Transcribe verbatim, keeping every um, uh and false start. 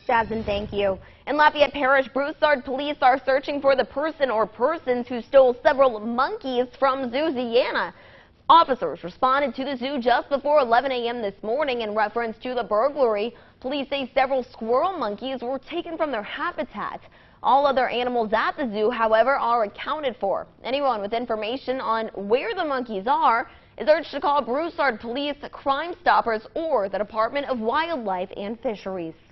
Jasmine, thank you. In Lafayette Parish, Broussard police are searching for the person or persons who stole several monkeys from Zoosiana. Officers responded to the zoo just before eleven a m this morning in reference to the burglary. Police say several squirrel monkeys were taken from their habitat. All other animals at the zoo, however, are accounted for. Anyone with information on where the monkeys are is urged to call Broussard Police, Crime Stoppers, or the Department of Wildlife and Fisheries.